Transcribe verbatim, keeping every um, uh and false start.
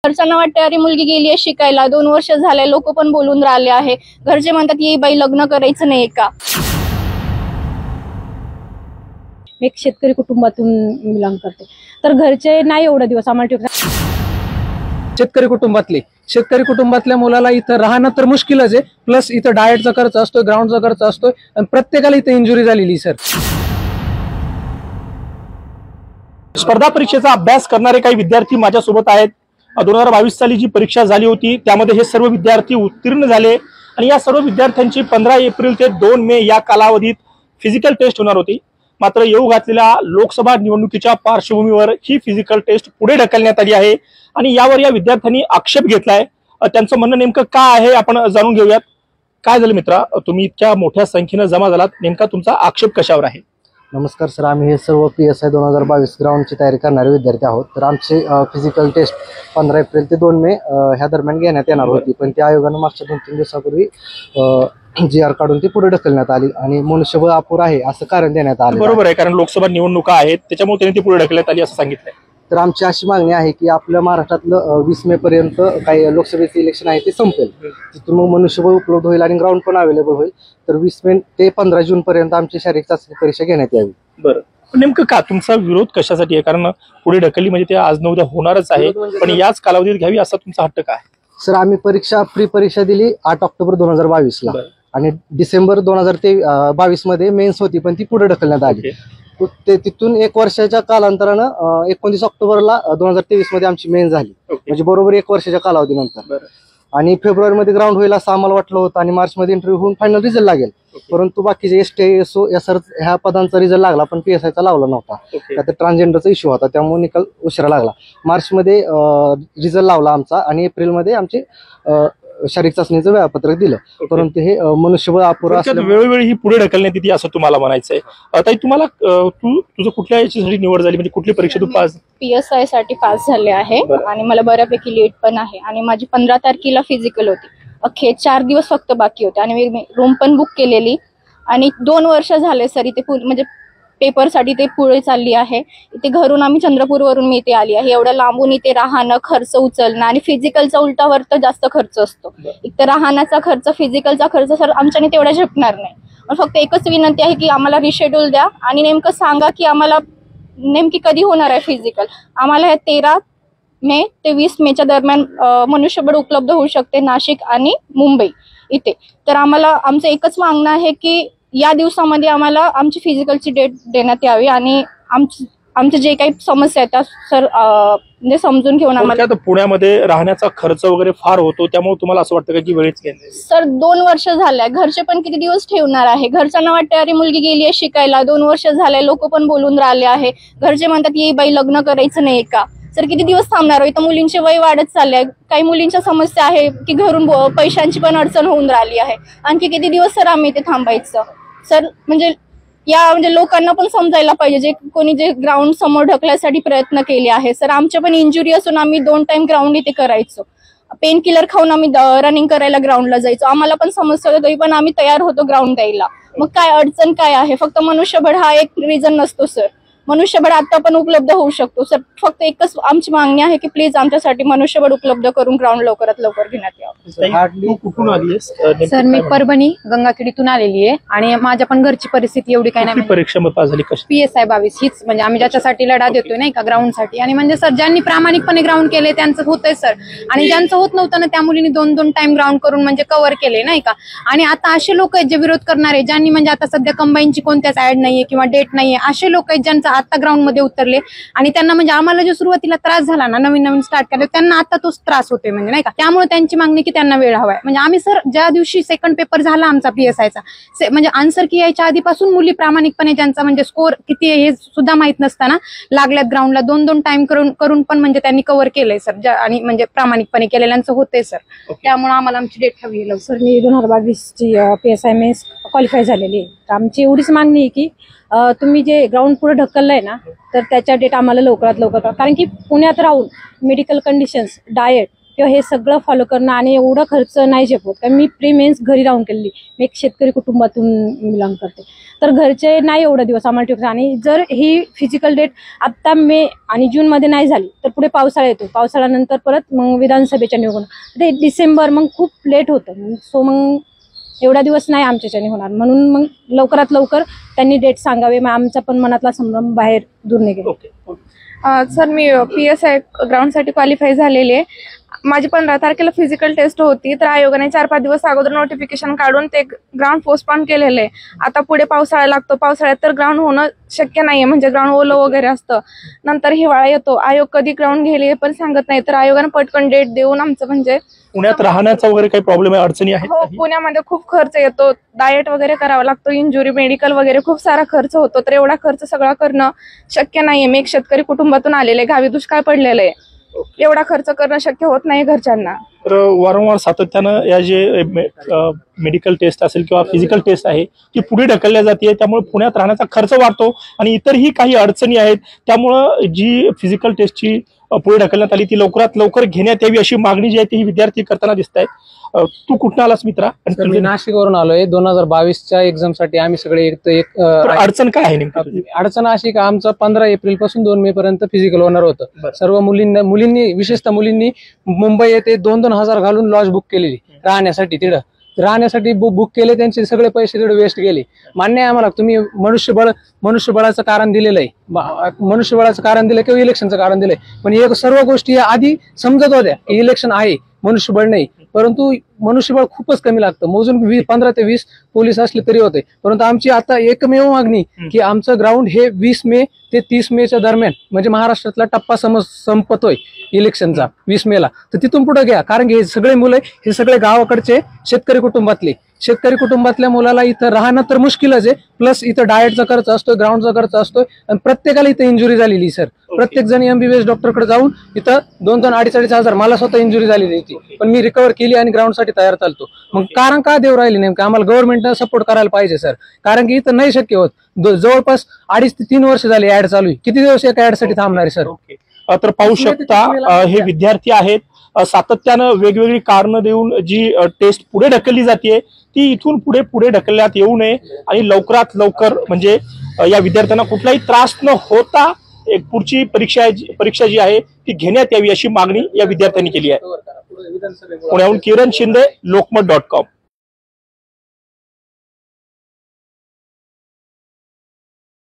घरच्यांना वाटतं अरे मुलगी गेली आहे शिकायला, दोन वर्ष झाले, लोक पण बोलून राहिले आहे, घरचे म्हणतात ये बाई लग्न करायचं नाही का। एक शेतकरी कुटुंबातून बिलॉंग करते, तर घरचे नाही एवढा दिवस आम्हाला ठेवतात। शेतकरी कुटुंबातले शेतकरी कुटुंबातल्या मुलाला इथं राहणं तर मुश्किलच आहे, प्लस इथं डाएटचा खर्च असतो, ग्राउंडचा खर्च असतो आणि प्रत्येकाला इथं इंजुरी झालेली सर। स्पर्धा परीक्षेचा अभ्यास करणारे काही विद्यार्थी माझ्यासोबत आहेत। दोन हजार बावीस साली जी परीक्षा झाली होती त्यामध्ये हे सर्व विद्यार्थी उत्तीर्ण झाले आणि या सर्व विद्यार्थ्यांची पंधरा एप्रिल ते दोन मे या कालावधीत फिजिकल टेस्ट होणार होती। मात्र येऊ घातलेल्या लोकसभा निवडणुकीच्या पार्श्वभूमीवर ही फिजिकल टेस्ट पुढे ढकलण्यात आली आहे आणि यावर या विद्यार्थ्यांनी आक्षेप घेतलाय। त्यांचं म्हणणं नेमकं काय आहे आपण जाणून घेऊयात। काय झालं मित्रा, तुम्ही इतक्या मोठ्या संख्येने जमा झालात, नेमका तुमचा आक्षेप कशावर आहे? नमस्कार सर, आम्ही हे सर्व पी एस आय दोन हजार बावीस ग्राउंडची तयारी करणारे विद्यार्थी आहोत। तर आमचे फिजिकल टेस्ट पंधरा एप्रिल ते दोन मे ह्या दरम्यान घेण्यात येणार होती, पण त्या आयोगानं मागच्या दोन तीन दिवसापूर्वी जी आर काढून ती पुढे ढकलण्यात आली आणि मनुष्यबळ अपुर आहे असं कारण देण्यात आलं। बरोबर आहे, कारण लोकसभा निवडणुका आहेत त्याच्यामुळे त्यांनी ती पुढे ढकलण्यात आली असं सांगितलंय। तर आमची अशी मागणी आहे की आपल्या महाराष्ट्रातलं वीस मे पर्यंत काही लोकसभेचे इलेक्शन आहे ते संपेल, तिथून मग मनुष्यबळ उपलब्ध होईल आणि ग्राउंड पण अवेलेबल होईल। तर वीस मे ते पंधरा जून पर्यंत आमची शारीरिक चाचणी परीक्षा घेण्यात यावी। बरं, नेमकं का तुमचा विरोध कशासाठी आहे? कारण पुढे ढकलली म्हणजे ते आज न उद्या होणारच आहे, पण याच कालावधीत घ्यावी असा तुमचा हट्ट काय? सर, आम्ही परीक्षा प्री परीक्षा दिली आठ ऑक्टोबर दोन हजार बावीस ला आणि डिसेंबर दोन हजार ते बावीस मध्ये मेन्स होती, पण ती पुढे ढकलण्यात आली। ते तिथून एक वर्षाच्या कालांतरानं एकोणतीस ऑक्टोबरला दोन हजार तेवीस मध्ये आमची मेन्स झाली, म्हणजे बरोबर एक वर्षाच्या कालावधीनंतर। आणि फेब्रुवारी मध्ये ग्राउंड होईल असं आम्हाला वाटलं होतं आणि मार्च मध्ये इंटरव्ह्यू होऊन फायनल रिझल्ट लागेल, परंतु बाकीचे S T S O S R ह्या पदांचा रिझल्ट लागला पण पी एस आयचा लावला नव्हता, का तर ट्रान्सजेंडरचा इश्यू होता, त्यामुळे निकाल उशिरा लागला। मार्च मध्ये रिझल्ट लावला आमचा आणि एप्रिल मध्ये आमचे शारीरिक चाचणीचं वेळापत्रक दिलं, परंतु हे मनुष्यबळ अपुरं असल्यामुळे वेळोवेळी ही पुढे ढकलण्यात येते असं तुम्हाला म्हणायचंय। ताई, तुम्हाला तू तुझं कुठल्या याच्यासाठी निवड झाली, म्हणजे कुठली परीक्षा तू पास? पी एस आय साठी पास झाले आहे आणि मला बऱ्यापैकी लेट पण आहे आणि माझी पंधरा तारखेला फिजिकल होती, अख्खे चार दिवस फक्त बाकी होते आणि मी रूम पण बुक केलेली आणि दोन वर्ष झाले सर इथे म्हणजे पेपर साठी ते पुढे चालली आहे। इथे घरून आम्ही चंद्रपूर वरून मी इथे आली आहे, एवढं लांबून इथे राहणं, खर्च उचलणं आणि फिजिकलचा उलटावर तर जास्त खर्च असतो। एक तर राहण्याचा खर्च, फिजिकलचा खर्च सर आमच्याने तेवढा झेपणार नाही। पण फक्त एकच विनंती आहे की आम्हाला रिशेड्यूल द्या आणि नेमकं सांगा की आम्हाला नेमकी कधी होणार आहे फिजिकल। आम्हाला हे तेरा मे ते वीस मेच्या दरम्यान मनुष्यबळ उपलब्ध होऊ शकते नाशिक आणि मुंबई इथे। तर आम्हाला आमचं एकच मागणं आहे की या दिवसामध्ये आम्हाला आमची फिजिकलची डेट देण्यात यावी आणि आमची आमचे जे काही समस्या आहेत त्या सर म्हणजे समजून घेऊन आम्हाला। पुण्यामध्ये राहण्याचा खर्च वगैरे फार होतो, त्यामुळे तुम्हाला असं वाटतं का की वेळेच गेली? सर दोन वर्ष झाले, घरचे पण किती दिवस ठेवणार आहे, घरच्यांना वाटतं अरे मुलगी गेली आहे शिकायला, दोन वर्ष झाले, लोक पण बोलून राहिले आहे, घरचे म्हणतात ये बाई लग्न करायचं नाही का। सर किती दिवस थांबणार? इथं मुलींचे वय वाढत चालले आहे, काही मुलींच्या समस्या आहे की घरून पैशांची पण अडचण होऊन राहिली आहे, आणखी किती दिवस सर आम्ही इथे थांबायचं? सर म्हणजे या म्हणजे लोकांना पण समजायला पाहिजे, जे कोणी जे ग्राउंड समोर ढकलायसाठी प्रयत्न केले आहे। सर आमच्या पण इंजुरी असून आम्ही दोन टाइम ग्राउंड इथे करायचो, पेन किलर खाऊन आम्ही रनिंग करायला ग्राउंडला जायचो, आम्हाला पण समस्या होती तरी पण आम्ही तयार होतो ग्राउंड द्यायला। मग काय अडचण काय आहे? फक्त मनुष्यबळ हा एक रिझन नसतो सर, मनुष्यबळ आता पण उपलब्ध होऊ शकतो सर। फक्त एकच आमची मागणी आहे की प्लीज आमच्यासाठी मनुष्यबळ उपलब्ध करून ग्राउंड लवकरात लवकर घेण्यात यावं। कुठून आली? सर मी परभणी गंगाखेडीतून आलेली आहे आणि माझ्या पण घरची परिस्थिती एवढी काही नाही। परीक्षा पास झाली कशी? पी एस आय बावीस हीच म्हणजे आम्ही ज्याच्यासाठी लढा देतोय नाही का ग्राउंड साठी, आणि म्हणजे सर ज्यांनी प्रामाणिकपणे ग्राउंड केले त्यांचं होतंय सर, आणि ज्यांचं होत नव्हतं ना त्या मुलींनी दोन दोन टाइम ग्राउंड करून म्हणजे कव्हर केले नाही का। आणि आता असे लोक आहेत जे विरोध करणारे, ज्यांनी म्हणजे आता सध्या कंबाईनची कोणत्याच ऍड नाहीये किंवा डेट नाहीये, असे लोक आहेत ज्यांचं आता ग्राउंड मध्ये उतरले आणि त्यांना म्हणजे आम्हाला जो सुरुवातीला त्रास झाला ना नवीन नवीन स्टार्ट केलं त्यांना आता तोच त्रास होतोय म्हणजे नाही का। त्यामुळे त्यांची मागणी की त्यांना वेळ हवाय। म्हणजे आम्ही सर ज्या दिवशी सेकंड पेपर झाला आमचा पीएसआयचा म्हणजे आन्सर की यायच्या आधीपासून मुली प्रामाणिकपणे ज्यांचा म्हणजे स्कोर किती आहे हे सुद्धा माहित नसताना लागल्यात ग्राउंडला, दोन दोन टाइम करून करून पण म्हणजे त्यांनी कव्हर केलंय सर, आणि म्हणजे प्रामाणिकपणे केलेल्यांचं होतंय सर। त्यामुळे आम्हाला आमची डेट हवी आहे सर। मी दोन हजार बावीस ची पीएसआय मेन्स क्वालिफाय झालेली आहे, तर आमची एवढीच मागणी आहे की तुम्ही जे ग्राउंड पुढे ढकललंय ना तर त्याच्या डेट आम्हाला लवकरात लवकर, कारण की पुण्यात राहून मेडिकल कंडिशन्स, डाएट किंवा हे सगळं फॉलो करणं आणि एवढा खर्च नाही झेपत. कारण मी प्री मेन्स घरी राहून केलेली, मी एक शेतकरी कुटुंबातून बिलॉंग करते, तर घरचे नाही एवढा दिवस आम्हाला ठेवतात. आणि जर ही फिजिकल डेट आत्ता मे आणि जूनमध्ये नाही झाली तर पुढे पावसाळा येतो, पावसाळ्यानंतर परत मग विधानसभेच्या निवडणूक, ते डिसेंबर मग खूप लेट होतं. सो मग एवढा दिवस नाही आमच्याच्याने होणार, म्हणून मग लवकरात लवकर त्यांनी डेट सांगावे, मग आमचा पण मनातला संभ्रम बाहेर दूर निघेल. सर मी पी एस आय ग्राउंडसाठी क्वालिफाय झालेली आहे. माझी पंधरा तारखेला फिजिकल टेस्ट होती, तर आयोगाने चार पाच दिवस अगोदर नोटिफिकेशन काढून ते ग्राउंड पोस्टपोन केलेलं आहे. आता पुढे पावसाळा लागतो, पावसाळ्यात तर ग्राउंड होणं शक्य नाहीये, म्हणजे ग्राउंड ओलं वगैरे असतं. नंतर हिवाळा येतो, आयोग कधी ग्राउंड घेईल हे पण सांगत नाही, तर आयोगाने पटकन डेट देऊन आमचं म्हणजे पुण्यात राहण्याचा वगैरे काही प्रॉब्लेम आहे, अडचणी आहेत? हो, पुण्यामध्ये खूप खर्च येतो, डाएट वगैरे करावा लागतो, इंजुरी मेडिकल वगैरे खूप सारा खर्च होतो, तर एवढा खर्च सगळा करणं शक्य नाहीये. मी एक शेतकरी कुटुंबातून आलेले, गावी दुष्काळ पडलेलं आहे, एवढा खर्च करणं शक्य होत नाही घरच्यांना. तर वारंवार सातत्यानं या जे मेडिकल टेस्ट असेल किंवा फिजिकल टेस्ट आहे ती पुढे ढकलल्या जाते, त्यामुळे पुण्यात राहण्याचा खर्च वाढतो आणि इतरही काही अडचणी आहेत. त्यामुळं जी फिजिकल टेस्टची पुढे ढकलण्यात आली ती लवकरात लवकर घेण्यात यावी अशी मागणी जी आहे ती ही विद्यार्थी करताना दिसत आहेत. तू कुठं आलास मित्रा? तर मी नाशिकवरून आलोय. दोन हजार बावीसच्या एक्झाम साठी आम्ही सगळे एक एक अडचण काय आहे नेमकी? अडचण अशी का आमचं पंधरा एप्रिल पासून दोन मे पर्यंत फिजिकल होणार होतं. सर्व मुलींना मुलींनी विशेषतः मुलींनी मुंबई येथे दोन दोन हजार घालून लॉज बुक केलेली राहण्यासाठी, तिथं राहण्यासाठी बुक केले, त्यांचे सगळे पैसे तिथे वेस्ट गेले. मान्य आहे आम्हाला, तुम्ही मनुष्यबळ मनुष्यबळाचं कारण दिलेलं आहे, मनुष्यबळाचं कारण दिलं किंवा इलेक्शनचं कारण दिलंय, पण हे सर्व गोष्टी आधी समजत होत्या की इलेक्शन आहे, मनुष्यबळ नाही. परंतु मनुष्यबळ खूपच कमी लागतं, मोजून वीस पंधरा ते वीस पोलीस असले तरी होते. परंतु आमची आता एकमेव मागणी की आमचं ग्राउंड हे वीस मे ते तीस मेच्या दरम्यान, म्हणजे महाराष्ट्रातला टप्पा समज संपतोय इलेक्शनचा वीस मेला, तर तिथून पुढे घ्या. कारण की हे सगळे मुलं हे सगळे गावाकडचे शेतकरी कुटुंबातले शेतकरी कुटुंबातल्या मुलाला इथं राहणं तर मुश्किलच आहे, प्लस इथं डाएटचा खर्च असतोय, ग्राउंडचा खर्च असतोय, आणि प्रत्येकाला इथं इंजुरी झालेली सर. प्रत्येक जण एमबीबीएस डॉक्टरकडे जाऊन इथं दोन दोन अडीच अडीच हजार, मला स्वतः इंजुरी झालेली होती, पण मी रिकव्हर केली आणि ग्राउंडसाठी तयार चालतो. मग कारण का देऊ राहिले नेमकं? आम्हाला गव्हर्नमेंटनं सपोर्ट करायला पाहिजे सर, कारण की इथं नाही शक्य होत. जवळपास अडीच ते तीन वर्ष झाली ऍड चालू आहे, किती दिवस एका ऍडसाठी थांबणार आहे सर? तर पाहू शकता हे विद्यार्थी आहेत, सातत्यानं वेगवेगळी कारणं देऊन जी टेस्ट पुढे ढकलली जाते ती इथून पुढे पुढे ढकलण्यात येऊ नये आणि लवकरात लवकर म्हणजे या विद्यार्थ्यांना कुठलाही त्रास न होता एक पुढची परीक्षा परीक्षा जी आहे ती घेण्यात यावी अशी मागणी या विद्यार्थ्यांनी केली आहे. पुण्याहून किरण शिंदे, लोकमत डॉट कॉम.